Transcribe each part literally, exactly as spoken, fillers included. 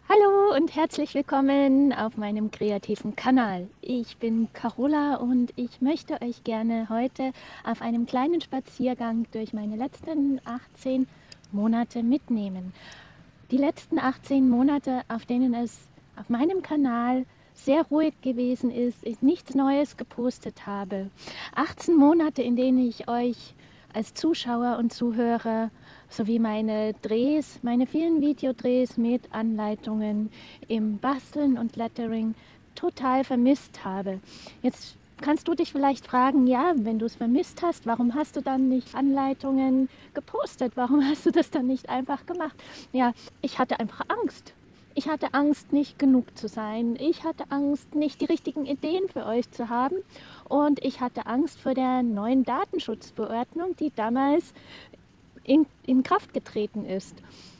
Hallo und herzlich willkommen auf meinem kreativen Kanal. Ich bin Carola und ich möchte euch gerne heute auf einem kleinen Spaziergang durch meine letzten achtzehn Monate mitnehmen. Die letzten achtzehn Monate, auf denen es auf meinem Kanal sehr ruhig gewesen ist, ich nichts Neues gepostet habe. achtzehn Monate, in denen ich euch als Zuschauer und Zuhörer sowie meine Drehs, meine vielen Videodrehs mit Anleitungen im Basteln und Lettering total vermisst habe. Jetzt kannst du dich vielleicht fragen, ja, wenn du es vermisst hast, warum hast du dann nicht Anleitungen gepostet? Warum hast du das dann nicht einfach gemacht? Ja, ich hatte einfach Angst. Ich hatte Angst, nicht genug zu sein. Ich hatte Angst, nicht die richtigen Ideen für euch zu haben. Und ich hatte Angst vor der neuen Datenschutzverordnung, die damals in, in Kraft getreten ist.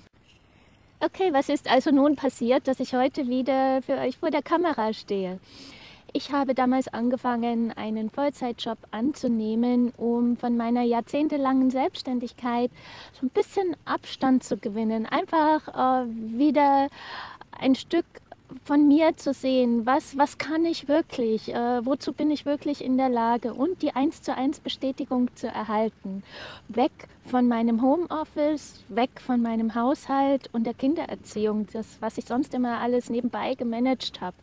Okay, was ist also nun passiert, dass ich heute wieder für euch vor der Kamera stehe? Ich habe damals angefangen, einen Vollzeitjob anzunehmen, um von meiner jahrzehntelangen Selbstständigkeit so ein bisschen Abstand zu gewinnen. Einfach äh, wieder ein Stück von mir zu sehen, was, was kann ich wirklich, äh, wozu bin ich wirklich in der Lage und die eins zu eins Bestätigung zu erhalten. Weg von meinem Homeoffice, weg von meinem Haushalt und der Kindererziehung, das, was ich sonst immer alles nebenbei gemanagt habe.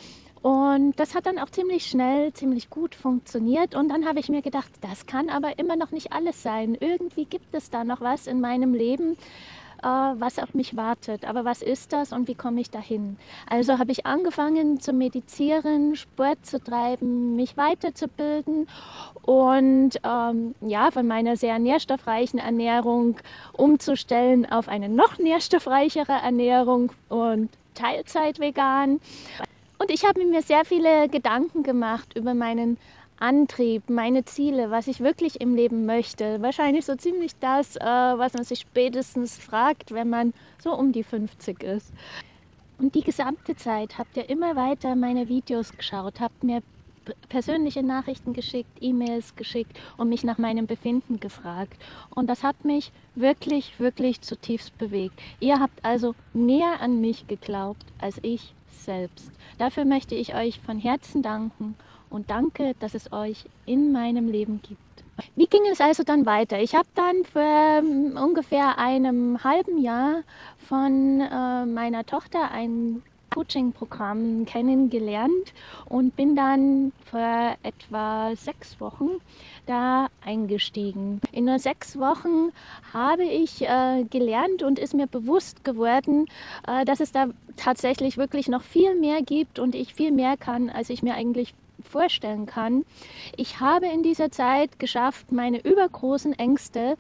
Und das hat dann auch ziemlich schnell, ziemlich gut funktioniert. Und dann habe ich mir gedacht, das kann aber immer noch nicht alles sein. Irgendwie gibt es da noch was in meinem Leben, äh, was auf mich wartet. Aber was ist das und wie komme ich dahin? Also habe ich angefangen zu meditieren, Sport zu treiben, mich weiterzubilden und ähm, ja, von meiner sehr nährstoffreichen Ernährung umzustellen auf eine noch nährstoffreichere Ernährung und Teilzeit vegan. Und ich habe mir sehr viele Gedanken gemacht über meinen Antrieb, meine Ziele, was ich wirklich im Leben möchte. Wahrscheinlich so ziemlich das, äh, was man sich spätestens fragt, wenn man so um die fünfzig ist. Und die gesamte Zeit habt ihr immer weiter meine Videos geschaut, habt mir persönliche Nachrichten geschickt, E-Mails geschickt und mich nach meinem Befinden gefragt. Und das hat mich wirklich, wirklich zutiefst bewegt. Ihr habt also näher an mich geglaubt als ich selbst. Dafür möchte ich euch von Herzen danken und danke, dass es euch in meinem Leben gibt. Wie ging es also dann weiter? Ich habe dann vor ungefähr einem halben Jahr von äh, meiner Tochter ein Coaching-Programm kennengelernt und bin dann vor etwa sechs Wochen da eingestiegen. In nur sechs Wochen habe ich äh, gelernt und ist mir bewusst geworden, äh, dass es da tatsächlich wirklich noch viel mehr gibt und ich viel mehr kann, als ich mir eigentlich vorstellen kann. Ich habe in dieser Zeit geschafft, meine übergroßen Ängste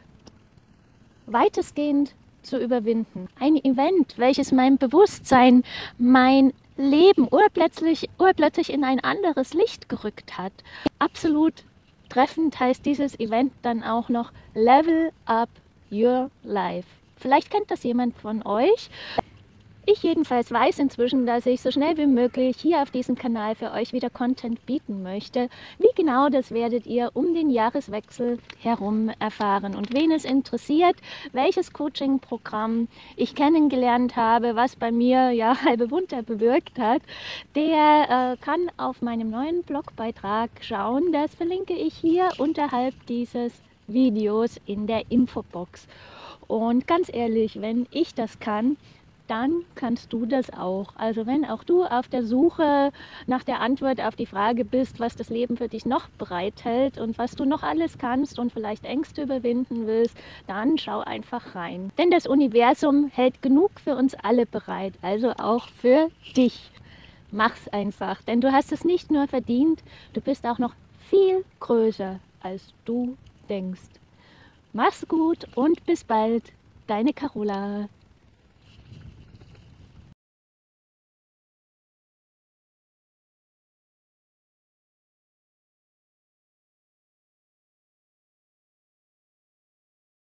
weitestgehend zu überwinden. Ein Event, welches mein Bewusstsein, mein Leben urplötzlich, urplötzlich in ein anderes Licht gerückt hat. Absolut treffend heißt dieses Event dann auch noch Level Up Your Life. Vielleicht kennt das jemand von euch. Ich jedenfalls weiß inzwischen, dass ich so schnell wie möglich hier auf diesem Kanal für euch wieder Content bieten möchte. Wie genau, das werdet ihr um den Jahreswechsel herum erfahren. Und wen es interessiert, welches Coaching-Programm ich kennengelernt habe, was bei mir ja halbe Wunder bewirkt hat, der äh, kann auf meinem neuen Blogbeitrag schauen. Das verlinke ich hier unterhalb dieses Videos in der Infobox. Und ganz ehrlich, wenn ich das kann, dann kannst du das auch. Also wenn auch du auf der Suche nach der Antwort auf die Frage bist, was das Leben für dich noch bereithält und was du noch alles kannst und vielleicht Ängste überwinden willst, dann schau einfach rein. Denn das Universum hält genug für uns alle bereit, also auch für dich. Mach's einfach, denn du hast es nicht nur verdient, du bist auch noch viel größer, als du denkst. Mach's gut und bis bald, deine Carola.